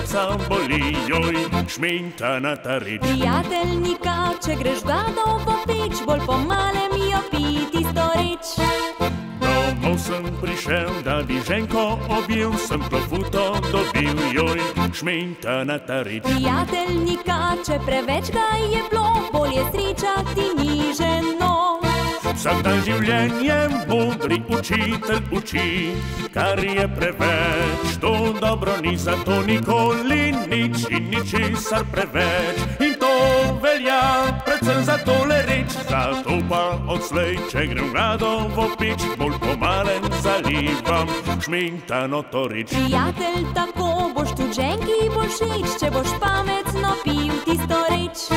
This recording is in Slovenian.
srca boli joj, šmintana rič. Prijateljnika, če greš gado popič, bolj po malem jo piti storič. Domov sem prišel, da bi ženko objel, sem klofuto dobil joj, šmintana rič. Prijateljnika, če preveč ga je bilo, bolje srečati ni ženo. Vsak dan življenjem modri učitelj uči, kar je preveč, to dobro ni, zato nikoli nič in ničesar preveč. In to velja predvsem za tole reč, zato pa odslej, če grem gado v peč, bolj po malem zalivam šmintano rič. Prijatelj, tako boš tudi ženki bolj všeč, če boš pametno pil tisto reč.